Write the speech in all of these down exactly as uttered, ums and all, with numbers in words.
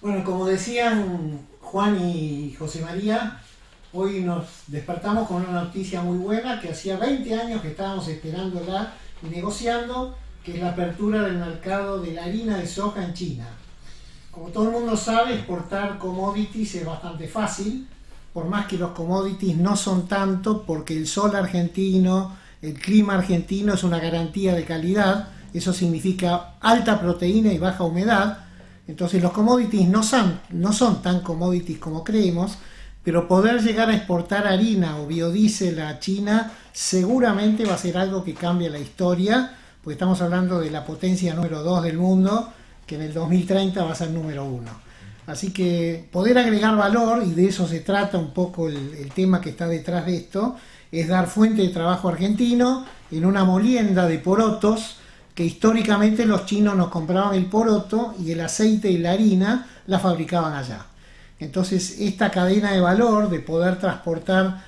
Bueno, como decían Juan y José María, hoy nos despertamos con una noticia muy buena que hacía veinte años que estábamos esperándola y negociando, que es la apertura del mercado de la harina de soja en China. Como todo el mundo sabe, exportar commodities es bastante fácil, por más que los commodities no son tanto, porque el sol argentino, el clima argentino es una garantía de calidad. Eso significa alta proteína y baja humedad. Entonces los commodities no son, no son tan commodities como creemos, pero poder llegar a exportar harina o biodiesel a China seguramente va a ser algo que cambie la historia, porque estamos hablando de la potencia número dos del mundo, que en el dos mil treinta va a ser número uno. Así que poder agregar valor, y de eso se trata un poco el, el tema que está detrás de esto, es dar fuente de trabajo argentino en una molienda de porotos, que históricamente los chinos nos compraban el poroto y el aceite y la harina la fabricaban allá. Entonces esta cadena de valor de poder transportar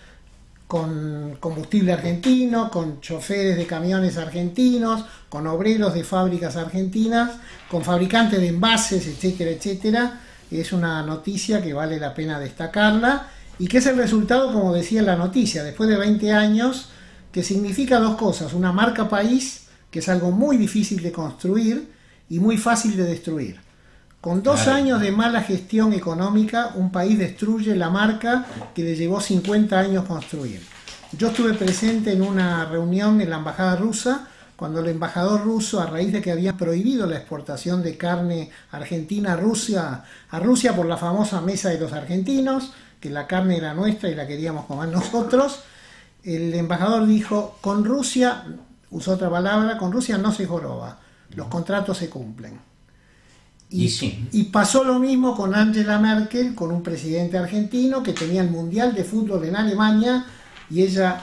con combustible argentino, con choferes de camiones argentinos, con obreros de fábricas argentinas, con fabricantes de envases, etcétera, etcétera, es una noticia que vale la pena destacarla y que es el resultado, como decía en la noticia, después de veinte años, que significa dos cosas: una marca país, que es algo muy difícil de construir y muy fácil de destruir. Con dos claro. años de mala gestión económica, un país destruye la marca que le llevó cincuenta años construir. Yo estuve presente en una reunión en la embajada rusa, cuando el embajador ruso, a raíz de que había prohibido la exportación de carne argentina a Rusia, a Rusia por la famosa mesa de los argentinos, que la carne era nuestra y la queríamos comer nosotros, el embajador dijo: con Rusia, usó otra palabra, con Rusia no se joroba, los contratos se cumplen. Y, y, sí. y pasó lo mismo con Angela Merkel, con un presidente argentino que tenía el Mundial de Fútbol en Alemania, y ella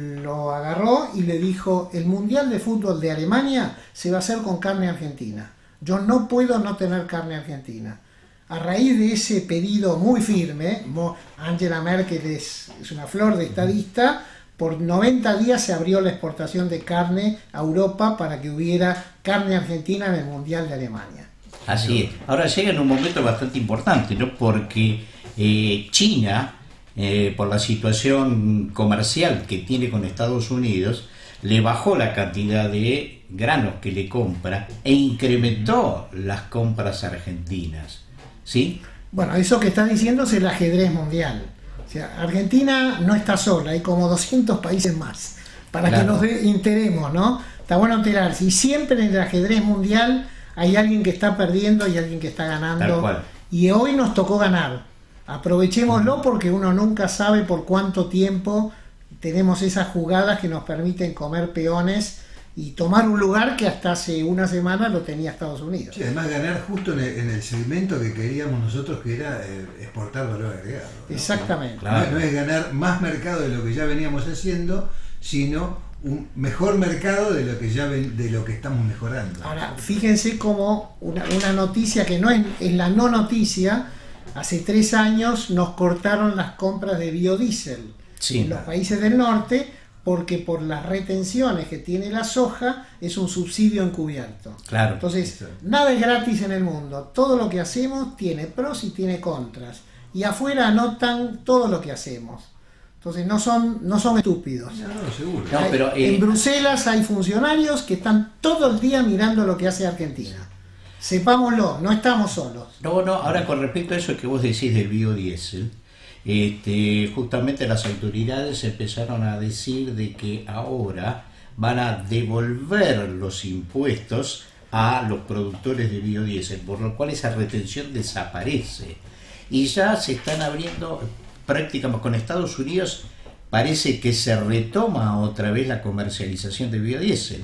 lo agarró y le dijo: el Mundial de Fútbol de Alemania se va a hacer con carne argentina, yo no puedo no tener carne argentina. A raíz de ese pedido muy firme, Angela Merkel es, es una flor de estadista, por noventa días se abrió la exportación de carne a Europa para que hubiera carne argentina en el Mundial de Alemania. Así es. Ahora llega en un momento bastante importante, ¿no? Porque eh, China, eh, por la situación comercial que tiene con Estados Unidos, le bajó la cantidad de granos que le compra e incrementó las compras argentinas, ¿sí? Bueno, eso que está diciendo es el ajedrez mundial. O sea, Argentina no está sola, hay como doscientos países más, para claro. que nos enteremos, ¿no? Está bueno enterarse. Y siempre en el ajedrez mundial hay alguien que está perdiendo y alguien que está ganando. Tal cual. Y hoy nos tocó ganar. Aprovechémoslo, porque uno nunca sabe por cuánto tiempo tenemos esas jugadas que nos permiten comer peones y tomar un lugar que hasta hace una semana lo tenía Estados Unidos. Sí, además ganar justo en el, en el segmento que queríamos nosotros, que era eh, exportar valor agregado, ¿no? Exactamente. Claro. No, no es ganar más mercado de lo que ya veníamos haciendo, sino un mejor mercado de lo que ya ven, de lo que estamos mejorando. Ahora, fíjense como una, una noticia que no es, es la no noticia. Hace tres años nos cortaron las compras de biodiesel sí, en los países del norte, porque por las retenciones que tiene la soja es un subsidio encubierto. Claro. Entonces, nada es gratis en el mundo. Todo lo que hacemos tiene pros y tiene contras. Y afuera anotan todo lo que hacemos. Entonces no son, no son estúpidos. No, no, seguro. No, pero, eh, en Bruselas hay funcionarios que están todo el día mirando lo que hace Argentina. Sepámoslo, no estamos solos. No, no, ahora con respecto a eso que vos decís del biodiesel, Este, justamente las autoridades empezaron a decir de que ahora van a devolver los impuestos a los productores de biodiesel, por lo cual esa retención desaparece y ya se están abriendo prácticamente con Estados Unidos. Parece que se retoma otra vez la comercialización de biodiesel.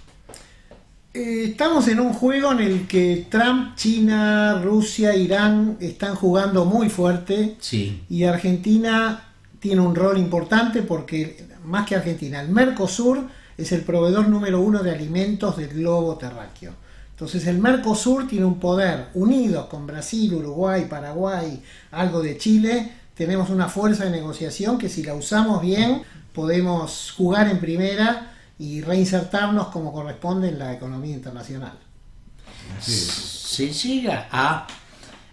Eh, estamos en un juego en el que Trump, China, Rusia, Irán están jugando muy fuerte. Sí. Y Argentina tiene un rol importante porque, más que Argentina, el Mercosur es el proveedor número uno de alimentos del globo terráqueo. Entonces el Mercosur tiene un poder, unidos con Brasil, Uruguay, Paraguay, algo de Chile, tenemos una fuerza de negociación que si la usamos bien podemos jugar en primera y reinsertarnos como corresponde en la economía internacional. Se llega a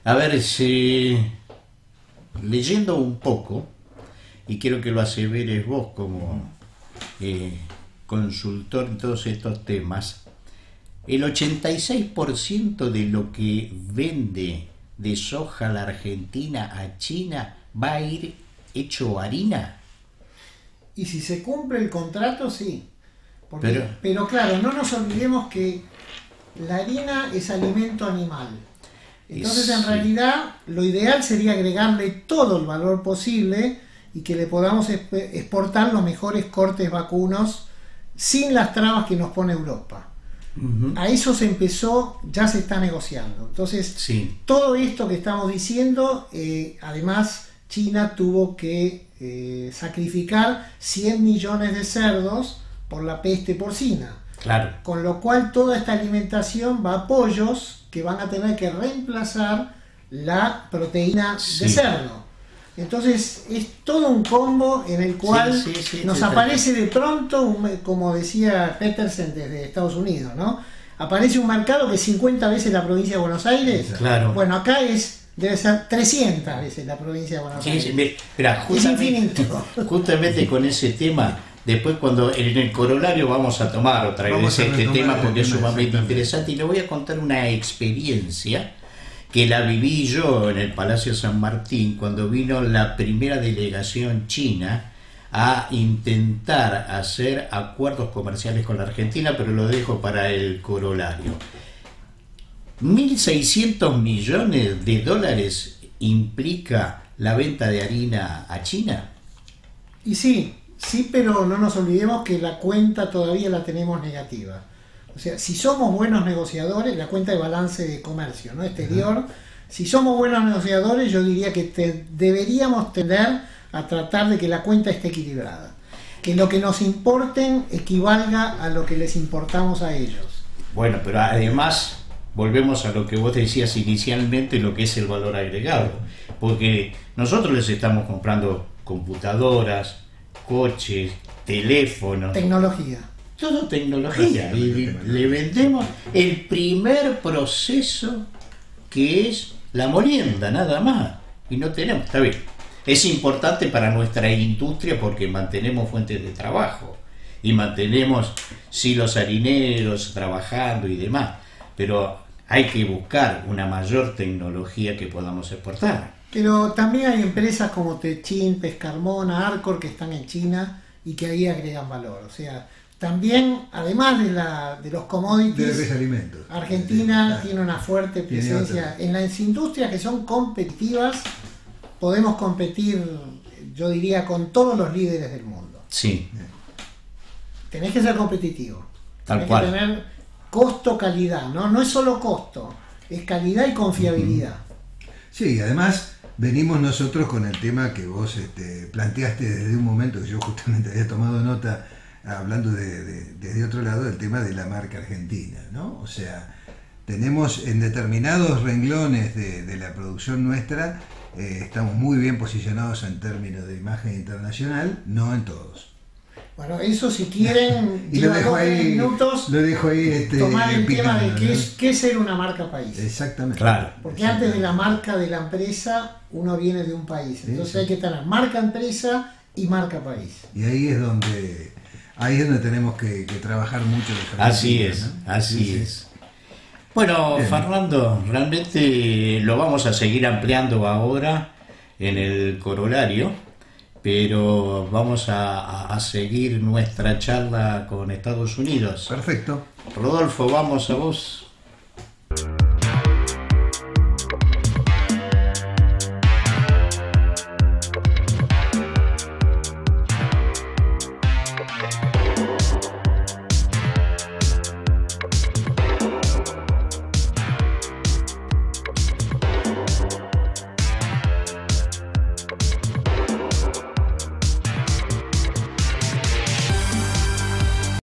A ver, si, leyendo un poco, y quiero que lo aseveres vos como eh, consultor en todos estos temas, el ochenta y seis por ciento de lo que vende de soja la Argentina a China va a ir hecho harina. Y si se cumple el contrato, sí. Porque, Pero- pero claro, no nos olvidemos que la harina es alimento animal. Entonces, en Sí. realidad, lo ideal sería agregarle todo el valor posible y que le podamos exp- exportar los mejores cortes vacunos sin las trabas que nos pone Europa. Ujú. A eso se empezó, ya se está negociando. Entonces, Sí, todo esto que estamos diciendo, eh, además, China tuvo que eh, sacrificar cien millones de cerdos por la peste porcina. claro. Con lo cual toda esta alimentación va a pollos que van a tener que reemplazar la proteína Sí. de cerdo. Entonces es todo un combo en el cual Sí, sí, sí, nos sí, aparece de pronto, un- como decía Petersen desde Estados Unidos, ¿no? Aparece un mercado que es cincuenta veces la provincia de Buenos Aires. Claro. Bueno, acá es debe ser trescientas veces la provincia de Buenos Sí, Aires. sí, mira, mira, Es justamente, infinito. justamente con ese tema, después cuando en el corolario vamos a tomar otra Vamos vez a este retomar tema el porque es tema, sumamente exactamente. interesante y le voy a contar una experiencia que la viví yo en el Palacio San Martín cuando vino la primera delegación china a intentar hacer acuerdos comerciales con la Argentina, pero lo dejo para el corolario. mil seiscientos millones de dólares implica la venta de harina a China. Y sí, sí, pero no nos olvidemos que la cuenta todavía la tenemos negativa. O sea, si somos buenos negociadores, la cuenta de balance de comercio, ¿no? Exterior, si somos buenos negociadores, yo diría que te- deberíamos tender a tratar de que la cuenta esté equilibrada. Que lo que nos importen equivalga a lo que les importamos a ellos. Bueno, pero además volvemos a lo que vos decías inicialmente, lo que es el valor agregado. Porque nosotros les estamos comprando computadoras, coches, teléfonos, Tecnología. todo tecnología. Y le vendemos el primer proceso que es la molienda, nada más. Y no tenemos, está bien. Es importante para nuestra industria porque mantenemos fuentes de trabajo y mantenemos silos harineros trabajando y demás. Pero hay que buscar una mayor tecnología que podamos exportar. Pero también hay empresas como Techin, Pescarmona, Arcor que están en China y que ahí agregan valor. O sea, también, además de, la, de los De lo que commodities, es alimentos. Argentina Claro. tiene una fuerte Tiene presencia. otra. En las industrias que son competitivas, podemos competir, yo diría, con todos los líderes del mundo. Sí, Tenés que ser competitivo. Tal Tenés cual. que tener costo-calidad, ¿no? No es solo costo, es calidad y confiabilidad. Sí, además venimos nosotros con el tema que vos este, planteaste desde un momento que yo justamente había tomado nota, hablando de, de- desde otro lado, del tema de la marca argentina, ¿no? O sea, tenemos en determinados renglones de, de la producción nuestra, eh, estamos muy bien posicionados en términos de imagen internacional, no en todos. Bueno, eso si quieren, Y lo lleva dejo dos ahí, minutos, lo dejo ahí este, tomar el tema de picando, qué ¿no? es, qué es ser una marca país. Exactamente. claro. Porque antes de la marca de la empresa, uno viene de un país. Sí, Entonces sí. hay que tener marca empresa y marca país. Y ahí es donde ahí es donde tenemos que, que trabajar mucho. los Así argentinos, es, ¿no? así Sí, sí. es. Bueno, Bien. Fernando, realmente lo vamos a seguir ampliando ahora en el corolario, pero vamos a, a- a seguir nuestra charla con Estados Unidos. Perfecto. Rodolfo, vamos a vos.